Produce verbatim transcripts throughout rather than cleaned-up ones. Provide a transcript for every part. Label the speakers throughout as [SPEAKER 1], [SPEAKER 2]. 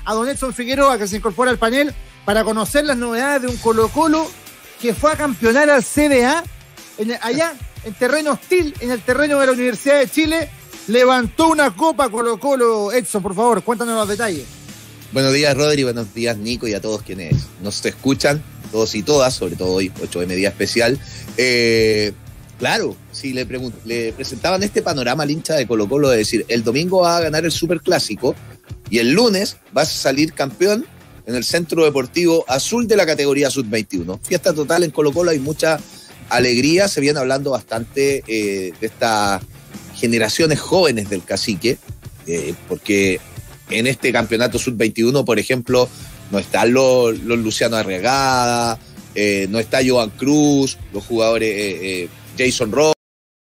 [SPEAKER 1] a don Edson Figueroa, que se incorpora al panel, para conocer las novedades de un Colo-Colo que fue a campeonar al C D A, en, allá en terreno hostil, en el terreno de la Universidad de Chile. Levantó una copa Colo-Colo. Edson, por favor, cuéntanos los detalles.
[SPEAKER 2] Buenos días, Rodri, buenos días, Nico, y a todos quienes nos escuchan, todos y todas, sobre todo hoy, ocho eme Día Especial. Eh, claro, si le, pregunt- le presentaban este panorama al hincha de Colo-Colo, de decir, el domingo va a ganar el Superclásico y el lunes vas a salir campeón en el Centro Deportivo Azul de la categoría sub veintiuno. Fiesta total en Colo-Colo, hay mucha alegría, se viene hablando bastante eh, de estas generaciones jóvenes del cacique, eh, porque en este campeonato sub veintiuno, por ejemplo, no están los, los Luciano Arriagada, eh, no está Joan Cruz, los jugadores eh, eh, Jason Rojas,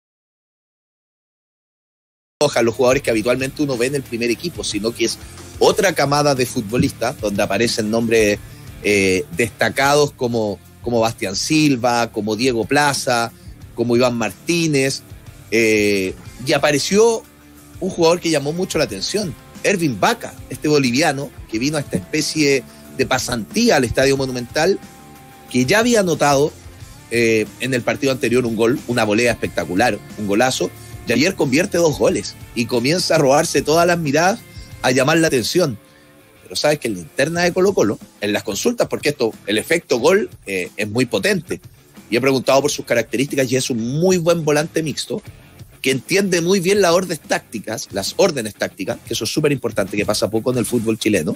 [SPEAKER 2] los jugadores que habitualmente uno ve en el primer equipo, sino que es otra camada de futbolistas donde aparecen nombres eh, destacados como, como Bastián Silva, como Diego Plaza, como Iván Martínez, eh, y apareció un jugador que llamó mucho la atención, Ervin Vaca, este boliviano que vino a esta especie de pasantía al Estadio Monumental, que ya había anotado eh, en el partido anterior un gol, una volea espectacular, un golazo, y ayer convierte dos goles y comienza a robarse todas las miradas, a llamar la atención. Pero sabes que en la interna de Colo-Colo, en las consultas, porque esto, el efecto gol eh, es muy potente, y he preguntado por sus características, y es un muy buen volante mixto, que entiende muy bien las órdenes tácticas, las órdenes tácticas, que eso es súper importante, que pasa poco en el fútbol chileno,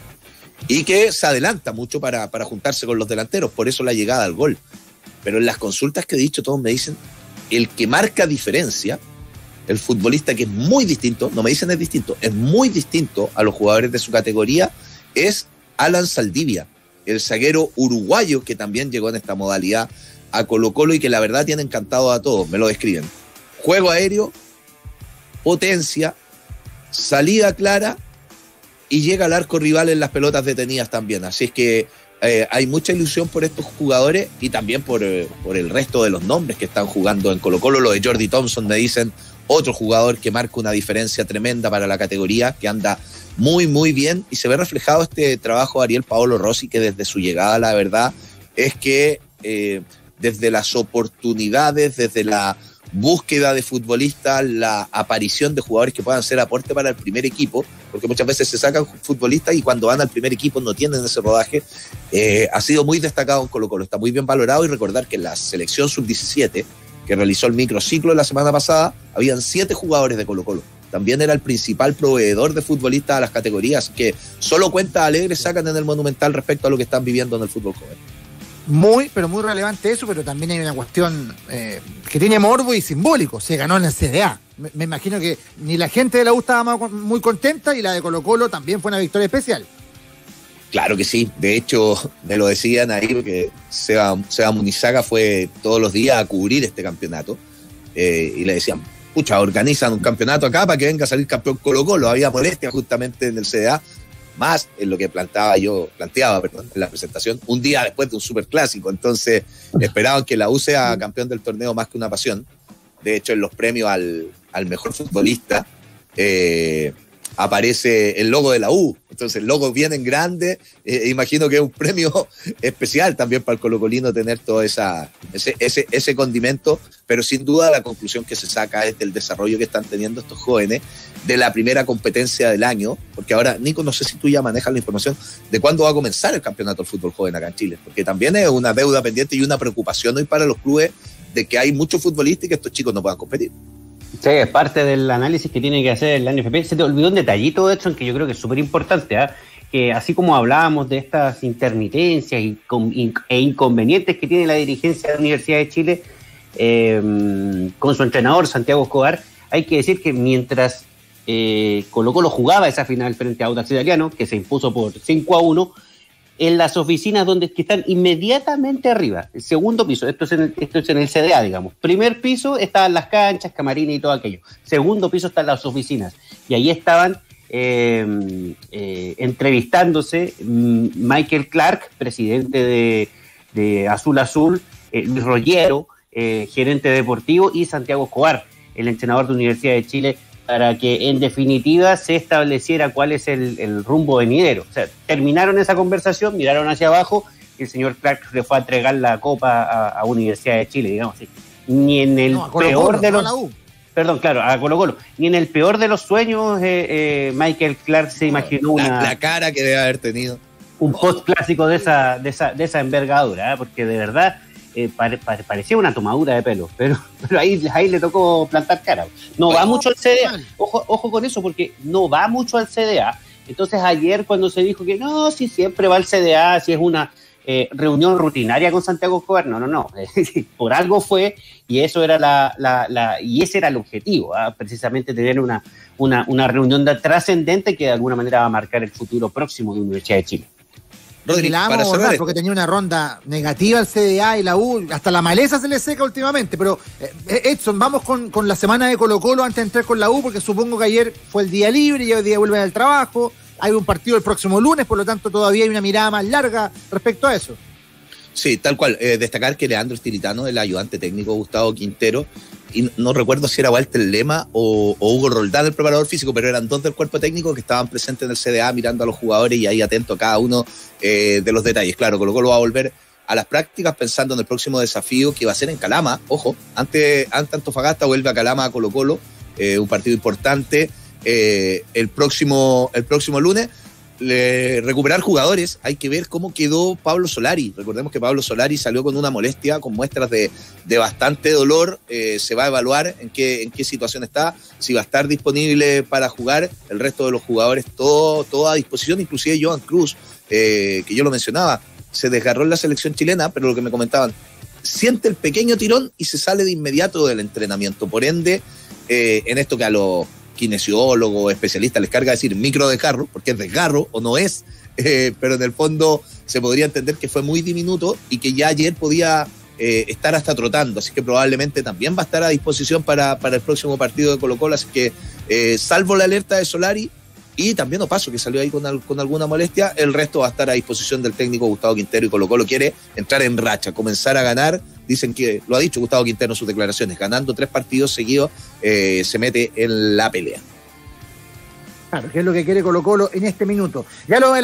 [SPEAKER 2] y que se adelanta mucho para, para juntarse con los delanteros, por eso la llegada al gol. Pero en las consultas que he dicho, todos me dicen, el que marca diferencia, el futbolista que es muy distinto, no me dicen es distinto, es muy distinto a los jugadores de su categoría, es Alan Saldivia, el zaguero uruguayo que también llegó en esta modalidad a Colo-Colo y que la verdad tiene encantado a todos, me lo describen. Juego aéreo, potencia, salida clara y llega al arco rival en las pelotas detenidas también. Así es que eh, hay mucha ilusión por estos jugadores y también por, eh, por el resto de los nombres que están jugando en Colo-Colo. Lo de Jordi Thompson, me dicen, otro jugador que marca una diferencia tremenda para la categoría, que anda muy, muy bien. Y se ve reflejado este trabajo de Ariel Paolo Rossi, que desde su llegada, la verdad, es que eh, desde las oportunidades, desde la búsqueda de futbolistas, la aparición de jugadores que puedan ser aporte para el primer equipo, porque muchas veces se sacan futbolistas y cuando van al primer equipo no tienen ese rodaje, eh, ha sido muy destacado en Colo-Colo, está muy bien valorado. Y recordar que en la selección sub diecisiete, que realizó el microciclo la semana pasada, habían siete jugadores de Colo-Colo. También era el principal proveedor de futbolistas a las categorías, que solo cuentas alegres sacan en el Monumental respecto a lo que están viviendo en el fútbol joven.
[SPEAKER 1] Muy, pero muy relevante eso, pero también hay una cuestión eh, que tiene morbo y simbólico. Se ganó en el C D A. Me, me imagino que ni la gente de la U estaba muy contenta y la de Colo-Colo también fue una victoria especial.
[SPEAKER 2] Claro que sí, de hecho me lo decían ahí porque Seba, Seba Munizaga fue todos los días a cubrir este campeonato eh, y le decían, pucha, organizan un campeonato acá para que venga a salir campeón Colo-Colo. Había molestia justamente en el C D A, más en lo que planteaba yo, planteaba perdón, en la presentación, un día después de un superclásico. Entonces esperaban que la U sea campeón del torneo más que una pasión. De hecho, en los premios al, al mejor futbolista eh, aparece el logo de la U. Entonces el logo viene en grande. Eh, imagino que es un premio especial también para el colocolino tener todo esa, ese, ese, ese condimento, pero sin duda la conclusión que se saca es del desarrollo que están teniendo estos jóvenes de la primera competencia del año, porque ahora, Nico, no sé si tú ya manejas la información de cuándo va a comenzar el campeonato del fútbol joven acá en Chile, porque también es una deuda pendiente y una preocupación hoy para los clubes de que hay muchos futbolistas y que estos chicos no puedan competir.
[SPEAKER 3] Sí, es parte del análisis que tiene que hacer la N F P. Se te olvidó un detallito, de hecho, en que yo creo que es súper importante, ¿eh? Que así como hablábamos de estas intermitencias y con, in, e inconvenientes que tiene la dirigencia de la Universidad de Chile eh, con su entrenador Santiago Escobar, hay que decir que mientras eh, Colo-Colo jugaba esa final frente a Audax Italiano, que se impuso por cinco a uno, en las oficinas donde que están inmediatamente arriba, el segundo piso, esto es, en el, esto es en el C D A, digamos, primer piso estaban las canchas, camarines y todo aquello, segundo piso están las oficinas, y ahí estaban eh, eh, entrevistándose Michael Clark, presidente de, de Azul Azul, eh, Luis Rollero, eh, gerente deportivo, y Santiago Escobar, el entrenador de Universidad de Chile, para que en definitiva se estableciera cuál es el, el rumbo venidero. O sea, terminaron esa conversación, miraron hacia abajo y el señor Clark le fue a entregar la copa a, a Universidad de Chile, digamos así. Ni en el no, Colo -Colo, peor de los... Perdón, claro, a Colo Colo. Ni en el peor de los sueños eh, eh, Michael Clark se imaginó una...
[SPEAKER 2] La, la cara que debe haber tenido.
[SPEAKER 3] Un post clásico de esa, de esa, de esa envergadura, ¿eh? Porque de verdad... Eh, pare, pare, parecía una tomadura de pelo, pero, pero ahí, ahí le tocó plantar cara. No va mucho al C D A, ojo, ojo con eso, porque no va mucho al C D A. Entonces ayer cuando se dijo que no, si siempre va al C D A, si es una eh, reunión rutinaria con Santiago Escobar, no, no, no, por algo fue, y eso era la, la, la y ese era el objetivo, ¿eh? Precisamente tener una, una, una reunión trascendente que de alguna manera va a marcar el futuro próximo de la Universidad de Chile.
[SPEAKER 1] Rodri, la vamos a abordar porque tenía una ronda negativa el C D A y la U, hasta la maleza se le seca últimamente, pero eh, Edson, vamos con, con la semana de Colo Colo antes de entrar con la U, porque supongo que ayer fue el día libre y hoy día vuelven al trabajo, hay un partido el próximo lunes, por lo tanto todavía hay una mirada más larga respecto a eso.
[SPEAKER 2] Sí, tal cual, eh, destacar que Leandro Estilitano, el ayudante técnico Gustavo Quintero, y no recuerdo si era Walter Lema o, o Hugo Roldán, el preparador físico, pero eran dos del cuerpo técnico que estaban presentes en el C D A mirando a los jugadores y ahí atento a cada uno eh, de los detalles. Claro, Colo Colo va a volver a las prácticas pensando en el próximo desafío que va a ser en Calama. Ojo, antes, antes Antofagasta vuelve a Calama a Colo Colo, eh, un partido importante eh, el, próximo, el próximo lunes. Le, recuperar jugadores, hay que ver cómo quedó Pablo Solari. Recordemos que Pablo Solari salió con una molestia, con muestras de, de bastante dolor. Eh, se va a evaluar en qué, en qué situación está, si va a estar disponible para jugar. El resto de los jugadores, todo, todo a disposición, inclusive Joan Cruz, eh, que yo lo mencionaba, se desgarró en la selección chilena, pero lo que me comentaban, siente el pequeño tirón y se sale de inmediato del entrenamiento. Por ende, eh, en esto que a los kinesiólogos, especialistas les carga decir micro desgarro, porque es desgarro o no es, eh, pero en el fondo se podría entender que fue muy diminuto y que ya ayer podía eh, estar hasta trotando, así que probablemente también va a estar a disposición para, para el próximo partido de Colo Colo, así que eh, salvo la alerta de Solari y también Opaso, que salió ahí con, al, con alguna molestia, el resto va a estar a disposición del técnico Gustavo Quintero, y Colo Colo quiere entrar en racha, comenzar a ganar. Dicen que, lo ha dicho Gustavo Quintero en sus declaraciones, ganando tres partidos seguidos eh, se mete en la pelea.
[SPEAKER 1] Claro, que es lo que quiere Colo Colo en este minuto. Ya lo